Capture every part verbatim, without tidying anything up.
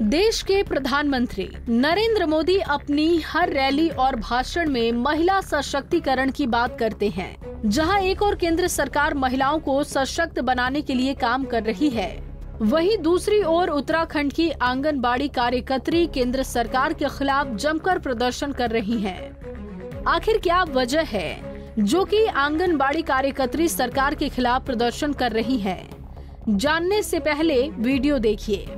देश के प्रधानमंत्री नरेंद्र मोदी अपनी हर रैली और भाषण में महिला सशक्तिकरण की बात करते हैं। जहां एक और केंद्र सरकार महिलाओं को सशक्त बनाने के लिए काम कर रही है, वहीं दूसरी ओर उत्तराखंड की आंगनबाड़ी कार्यकर्त्री केंद्र सरकार के खिलाफ जमकर प्रदर्शन कर रही हैं। आखिर क्या वजह है जो कि आंगनबाड़ी कार्यकर्त्री सरकार के खिलाफ प्रदर्शन कर रही है? जानने से पहले वीडियो देखिए।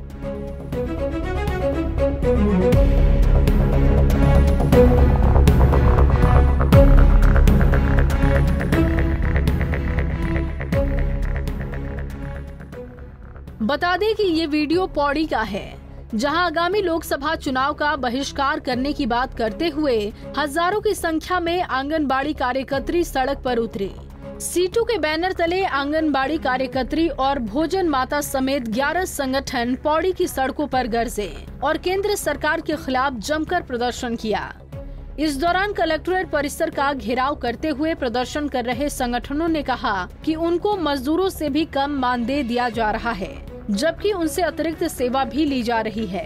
बता दें कि ये वीडियो पौड़ी का है, जहां आगामी लोकसभा चुनाव का बहिष्कार करने की बात करते हुए हजारों की संख्या में आंगनबाड़ी कार्यकर्त्री सड़क पर उतरी। सीटू के बैनर तले आंगनबाड़ी कार्यकर्त्री और भोजन माता समेत ग्यारह संगठन पौड़ी की सड़कों पर गरजे और केंद्र सरकार के खिलाफ जमकर प्रदर्शन किया। इस दौरान कलेक्ट्रेट परिसर का घेराव करते हुए प्रदर्शन कर रहे संगठनों ने कहा कि उनको मजदूरों से भी कम मानदेय दिया जा रहा है, जबकि उनसे अतिरिक्त सेवा भी ली जा रही है।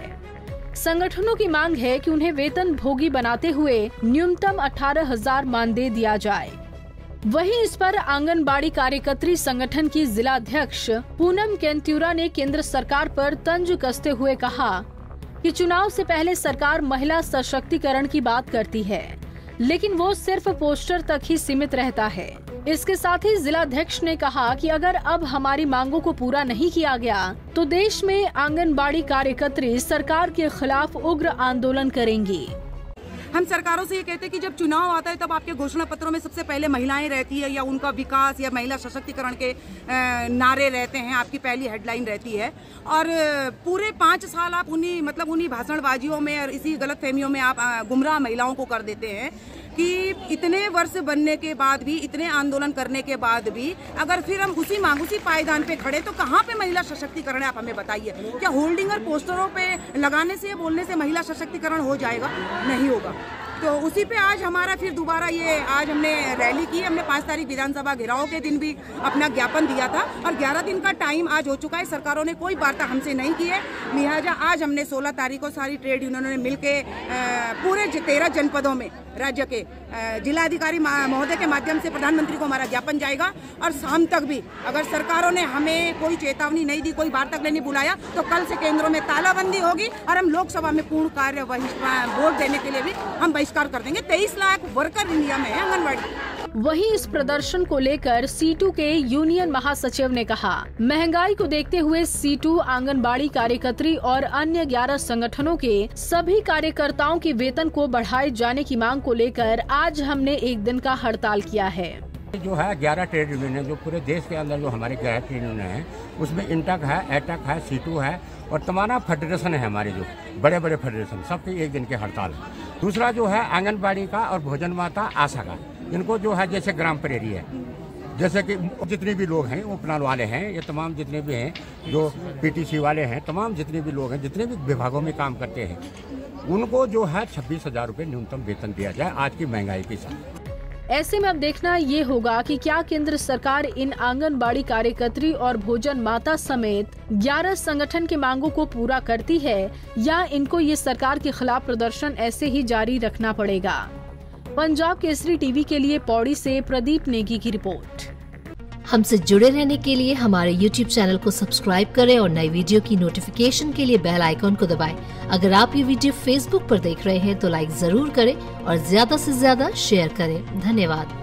संगठनों की मांग है कि उन्हें वेतन भोगी बनाते हुए न्यूनतम अठारह हजार मानदेय दिया जाए। वहीं इस पर आंगनबाड़ी कार्यकर्त्री संगठन की जिला अध्यक्ष पूनम केंत्यूरा ने केंद्र सरकार पर तंज कसते हुए कहा कि चुनाव से पहले सरकार महिला सशक्तिकरण की बात करती है, लेकिन वो सिर्फ पोस्टर तक ही सीमित रहता है। इसके साथ ही जिलाध्यक्ष ने कहा कि अगर अब हमारी मांगों को पूरा नहीं किया गया तो देश में आंगनबाड़ी कार्यकर्त्री सरकार के खिलाफ उग्र आंदोलन करेंगी। हम सरकारों से ये कहते हैं कि जब चुनाव आता है तब आपके घोषणा पत्रों में सबसे पहले महिलाएं रहती है, या उनका विकास या महिला सशक्तिकरण के नारे रहते हैं, आपकी पहली हेडलाइन रहती है। और पूरे पाँच साल आप उन्हीं मतलब उन्हीं भाषणबाजियों में और इसी गलतफहमियों में आप गुमराह महिलाओं को कर देते हैं कि इतने वर्ष बनने के बाद भी, इतने आंदोलन करने के बाद भी अगर फिर हम उसी मांग उसी पायदान पे खड़े तो कहाँ पे महिला सशक्तिकरण है, आप हमें बताइए। क्या होल्डिंग और पोस्टरों पे लगाने से, बोलने से महिला सशक्तिकरण हो जाएगा? नहीं होगा। तो उसी पे आज हमारा फिर दोबारा ये आज हमने रैली की। हमने पाँच तारीख विधानसभा घेराव के दिन भी अपना ज्ञापन दिया था और ग्यारह दिन का टाइम आज हो चुका है। सरकारों ने कोई वार्ता हमसे नहीं की है, लिहाजा आज हमने सोलह तारीख को सारी ट्रेड यूनियनों ने मिलके पूरे तेरह जनपदों में राज्य के जिलाधिकारी महोदय के माध्यम से प्रधानमंत्री को हमारा ज्ञापन जाएगा। और शाम तक भी अगर सरकारों ने हमें कोई चेतावनी नहीं दी, कोई वार्ता के लिए नहीं बुलाया, तो कल से केंद्रों में तालाबंदी होगी और हम लोकसभा में पूर्ण कार्य वोट देने के लिए भी हम बहिष्कार कर देंगे। तेईस लाख वर्कर इंडिया में है आंगनबाड़ी। वहीं इस प्रदर्शन को लेकर सीटू के यूनियन महासचिव ने कहा, महंगाई को देखते हुए सीटू आंगनबाड़ी कार्यकर्त्री और अन्य ग्यारह संगठनों के सभी कार्यकर्ताओं के वेतन को बढ़ाए जाने की मांग को लेकर आज हमने एक दिन का हड़ताल किया है। जो है ग्यारह ट्रेड यूनियन है, जो पूरे देश के अंदर जो हमारे ग्यारह ट्रेड यूनियन है, उसमें इंटक है, एटक है, सीटू है और तमाम फेडरेशन है हमारे जो बड़े बड़े फेडरेशन, सबकी एक दिन की हड़ताल है। दूसरा जो है आंगनबाड़ी का और भोजन माता आशा का, इनको जो है जैसे ग्राम प्रेरी है, जैसे कि जितने भी लोग हैं वो उपनाल वाले हैं, ये तमाम जितने भी हैं जो पीटीसी वाले हैं, तमाम जितने भी लोग हैं, जितने भी विभागों में काम करते हैं, उनको जो है छब्बीस हजार रुपये न्यूनतम वेतन दिया जाए आज की महंगाई के साथ। ऐसे में अब देखना ये होगा कि क्या केंद्र सरकार इन आंगनबाड़ी कार्यकर्त्री और भोजन माता समेत ग्यारह संगठन की मांगों को पूरा करती है या इनको ये सरकार के खिलाफ प्रदर्शन ऐसे ही जारी रखना पड़ेगा। पंजाब केसरी टीवी के लिए पौड़ी से प्रदीप नेगी की रिपोर्ट। हमसे जुड़े रहने के लिए हमारे यूट्यूब चैनल को सब्सक्राइब करें और नई वीडियो की नोटिफिकेशन के लिए बेल आइकॉन को दबाएं। अगर आप ये वीडियो फेसबुक पर देख रहे हैं तो लाइक जरूर करें और ज्यादा से ज्यादा शेयर करें। धन्यवाद।